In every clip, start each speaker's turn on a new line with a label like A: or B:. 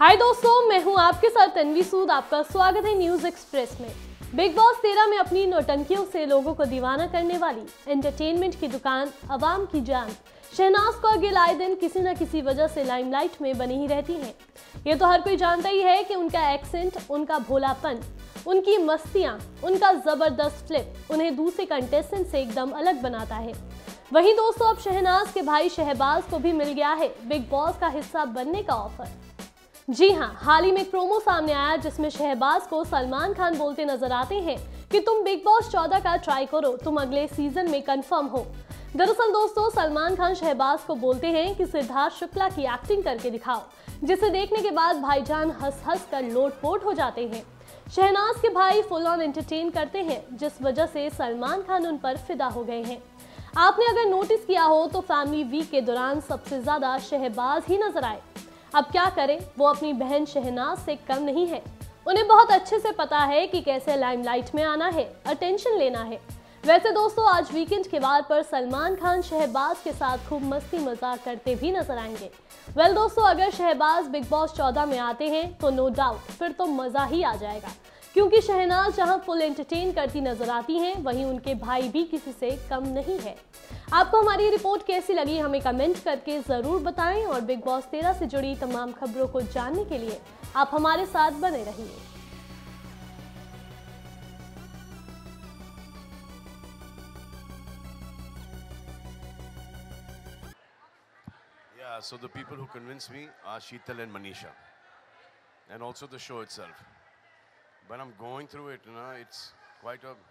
A: हाय दोस्तों, मैं हूं आपके साथ तन्वी सूद। आपका स्वागत है न्यूज एक्सप्रेस में। बिग बॉस 13 में अपनी नौटंकियों से लोगों को दीवाना करने वाली एंटरटेनमेंट की दुकान अवाम की जान शहनाज कौर गिल आए दिन किसी न किसी वजह से लाइमलाइट में बनी ही रहती हैं। ये तो हर कोई जानता ही है कि उनका एक्सेंट, उनका भोलापन, उनकी मस्तियां, उनका जबरदस्त फ्लिप उन्हें दूसरे कंटेस्टेंट से एकदम अलग बनाता है। वहीं दोस्तों, अब शहनाज के भाई शहबाज को भी मिल गया है बिग बॉस का हिस्सा बनने का ऑफर। जी हां, हाल ही में एक प्रोमो सामने आया जिसमें शहबाज को सलमान खान बोलते नजर आते हैं कि तुम बिग बॉस 14 का ट्राई करो, तुम अगले सीजन में कंफर्म हो। दरअसल दोस्तों, सलमान खान शहबाज को बोलते हैं कि सिद्धार्थ शुक्ला की एक्टिंग करके दिखाओ, जिसे देखने के बाद भाईजान हंस हंस कर लोटपोट हो जाते हैं। शहनाज के भाई फुल ऑन एंटरटेन करते हैं, जिस वजह से सलमान खान उन पर फिदा हो गए हैं। आपने अगर नोटिस किया हो तो फैमिली वीक के दौरान सबसे ज्यादा शहबाज ही नजर आए। अब क्या करें, वो अपनी बहन शहनाज से कम नहीं है। उन्हें बहुत अच्छे से पता है कि कैसे लाइमलाइट में आना है, अटेंशन लेना है। वैसे दोस्तों, आज वीकेंड के बाद पर सलमान खान शहबाज के साथ खूब मस्ती मजाक करते भी नजर आएंगे। वेल दोस्तों, अगर शहबाज बिग बॉस 14 में आते हैं तो नो डाउट फिर तो मजा ही आ जाएगा, क्योंकि शहनाज जहां फुल एंटरटेन करती नजर आती हैं, वहीं उनके भाई भी किसी से कम नहीं है। आपको हमारी रिपोर्ट कैसी लगी हमें कमेंट करके जरूर बताएं, और बिग बॉस 13 से जुड़ी तमाम खबरों को जानने के लिए आप हमारे साथ बने रहिए।
B: Yeah, so the people who convinced me are Sheetal and Manisha, and also the show itself. When I'm going through it, it's quite a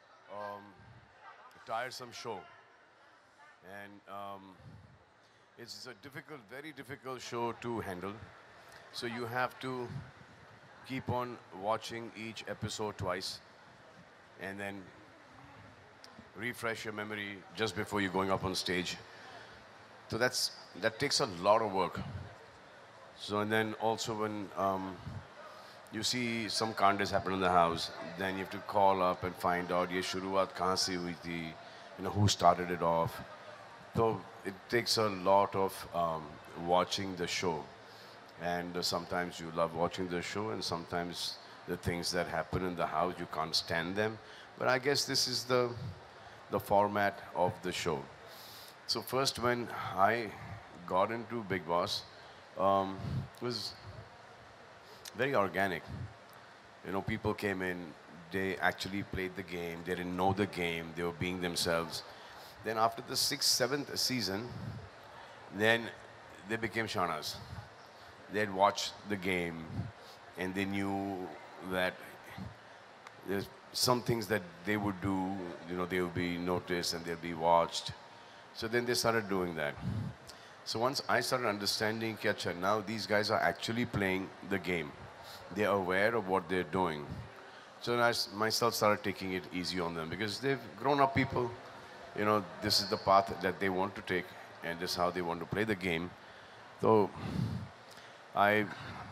B: tiresome show, and it's a difficult, very difficult show to handle. So you have to keep on watching each episode twice, and then refresh your memory just before you're going up on stage. So that takes a lot of work. So and then also when you see some contests happen in the house, then you have to call up and find out ye shuruaat kahan se hui thi, who started it off. So it takes a lot of watching the show, and sometimes you love watching the show, and sometimes the things that happen in the house you can't stand them. But I guess this is the format of the show. So first, when I got into Big Boss, it was very organic. People came in, they actually played the game, they didn't know the game, they were being themselves. Then after the 6th, 7th season, then they became Shahnaz. They had watched the game, and they knew that there's some things that they would do, they would be noticed and they'll be watched. So then they started doing that. So once I started understanding, now these guys are actually playing the game. They are aware of what they're doing. So I myself started taking it easy on them, because they've grown up people. This is the path that they want to take, and this is how they want to play the game. So I,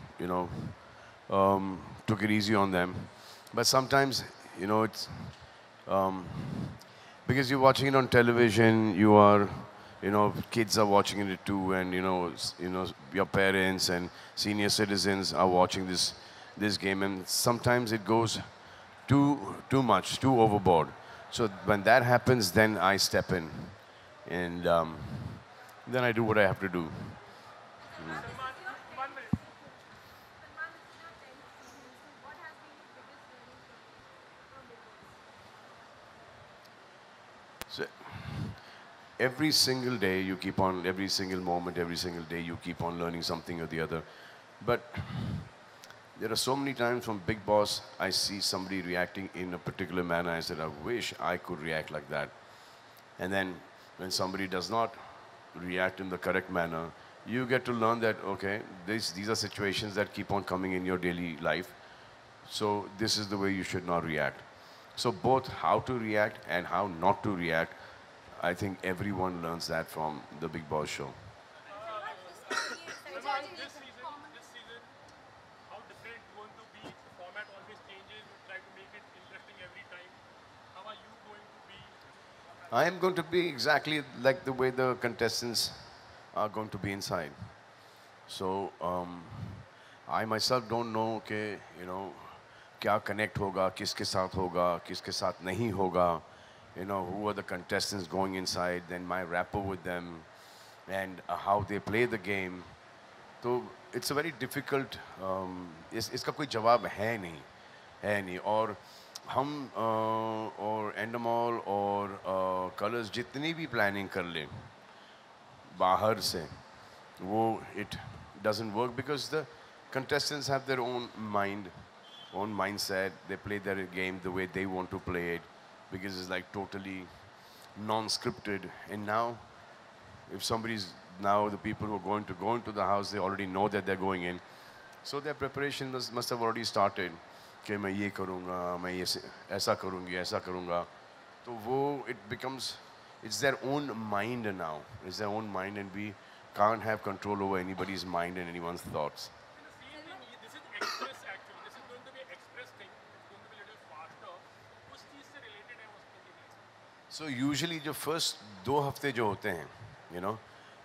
B: took it easy on them. But sometimes, it's because you're watching it on television, you are, kids are watching it too, and your parents and senior citizens are watching this game, and sometimes it goes too much, too overboard. So when that happens, then I step in, and then I do what I have to do. So every single day you keep on, every single moment, every single day you keep on learning something or the other. But there are so many times from Big Boss, I see somebody reacting in a particular manner. I said, I wish I could react like that. And then when somebody does not react in the correct manner, you get to learn that, okay, these are situations that keep on coming in your daily life. So this is the way you should not react. So both how to react and how not to react, I think everyone learns that from the Big Boss show.
C: This season, how different you going to be? The format always changes. You try to make it interesting every time. How are you going to be?
B: I am going to be exactly like the way the contestants are going to be inside. So I myself don't know कि you know क्या connect होगा, किसके साथ होगा, किसके साथ नहीं होगा, you know who are the contestants going inside, then my rapport with them, and how they play the game. तो it's a very difficult इसका कोई जवाब है नहीं और हम और एंडमॉल और कलर्स जितनी भी प्लानिंग कर लें बाहर से वो it doesn't work because the contestants have their own mindset. They play their game the way they want to play it because it's like totally non-scripted. And now if somebody's now the people who are going to go into the house, they already know that they're going in, so their preparation must have already started कि मैं ये करूँगा, मैं ये ऐसा करूँगी, ऐसा करूँगा, तो वो it becomes it's their own mind now. It's their own mind, and we can't have control over anybody's mind and anyone's thoughts.
C: Same thing, this is express actually. This is going to be an express thing. It's going to be a little faster. उस चीज से related है उसके लिए.
B: So usually जो first 2 हफ्ते जो होते हैं, you know,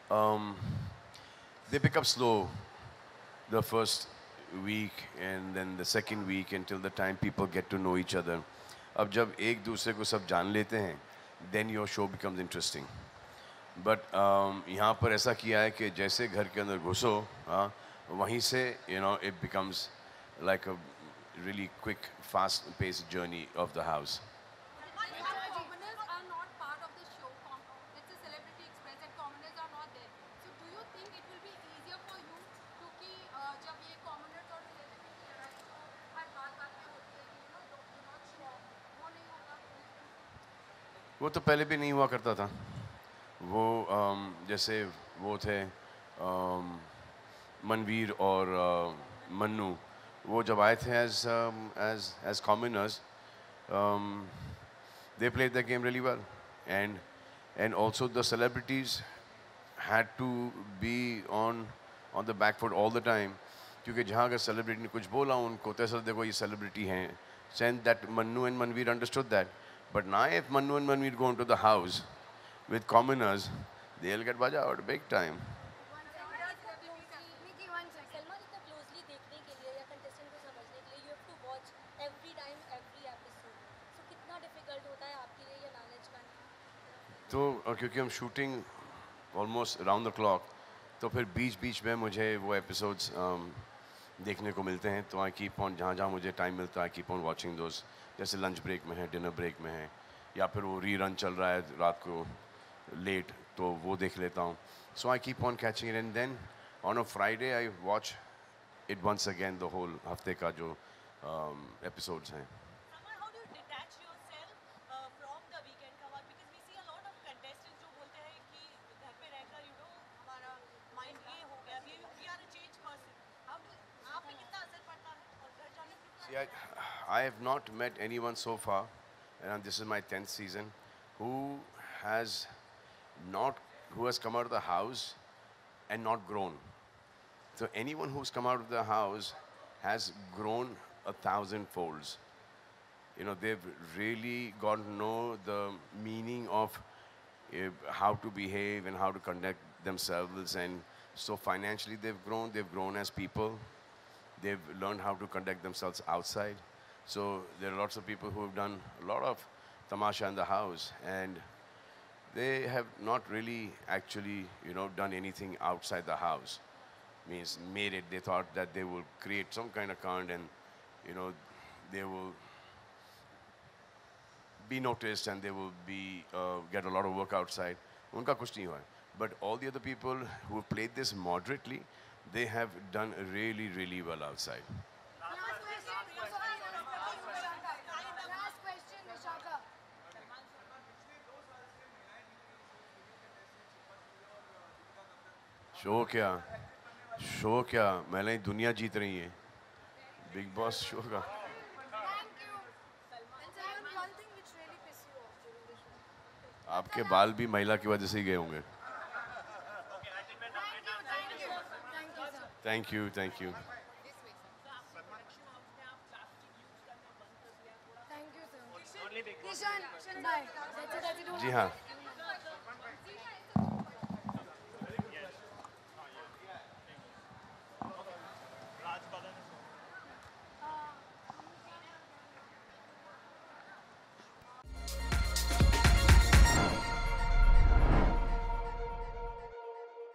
B: they pick up slow the first week and then the second week until the time people get to know each other. अब जब एक दूसरे को सब जान लेते हैं, then your show becomes interesting. But यहाँ पर ऐसा किया है कि जैसे घर के अंदर घुसो, हाँ, वहीं से you know it becomes like a really quick, fast-paced journey of the house.
D: Commoners are not part of the show. It's a Celebrity Express and commoners are not there. So do you think it will be easier for you क्योंकि जब ये commoners और celebrity की लड़ाई तो हर बात में होती है कि do not show वो नहीं होगा.
B: वो तो पहले भी नहीं हुआ करता था. वो जैसे वो थे मनवीर और मन्नू, वो जब आए थे as commoners, they played the game really well, and also the celebrities had to be on the back foot all the time, क्योंकि जहाँ अगर celebrity ने कुछ बोला उनको तो ऐसा देखो ये celebrity हैं. And that Mannu and Manveer understood that. But now if Mannu and Manveer go into the house with commoners, they'll get baja out big time.
D: Salma जितना क्लोजली देखने के लिए या कंटेस्टेंट को समझने के लिए you have to watch every time every episode. So कितना डिफिकल्ट होता है आपके लिए ये मैनेज करना?
B: तो क्योंकि हम shooting almost round the clock, तो फिर बीच में मुझे वो एपिसोड्स देखने को मिलते हैं, तो आई कीप ऑन जहाँ मुझे टाइम मिलता है, कीप ऑन वॉचिंग दोस. जैसे लंच ब्रेक में है, डिनर ब्रेक में है, या फिर वो रीरन चल रहा है रात को लेट, तो वो देख लेता हूँ. So I keep on catching it and then on a Friday I watch it once again the whole हफ्ते का जो एपिसोड्स हैं.
E: Samar, how do you detach yourself from the weekend cover? Because we see a lot of contestants जो बोलते हैं कि घर पे रहकर हमारा mind ये हो गया, we are a changed person. How do आप पे कितना असर पड़ता है और घर जाने पे कितना?
B: See, I have not met anyone so far, and this is my 10th season, who has come out of the house and not grown. So anyone who's come out of the house has grown 1,000 folds. You know, they've really got to know the meaning of how to behave and how to conduct themselves, and so financially they've grown as people. They've learned how to conduct themselves outside. So there are lots of people who have done a lot of tamasha in the house, and they have not really actually, done anything outside the house. Means made it. They thought that they will create some kind of content, and they will be noticed, and they will be get a lot of work outside. Unka kuch nahi hua hai. But all the other people who have played this moderately, they have done really, really well outside.
D: Last question, Vishaka.
B: Show क्या मैंने ही दुनिया जीत रही है Bigg Boss show का.
D: Thank you. And Salman, one thing which really pisses you off during the show.
B: आपके बाल भी महिला की वजह से ही गए होंगे.
D: Thank you, sir.
B: Thank you.
D: Thank you, sir. Kishan, bye. That's it.
B: जी हाँ.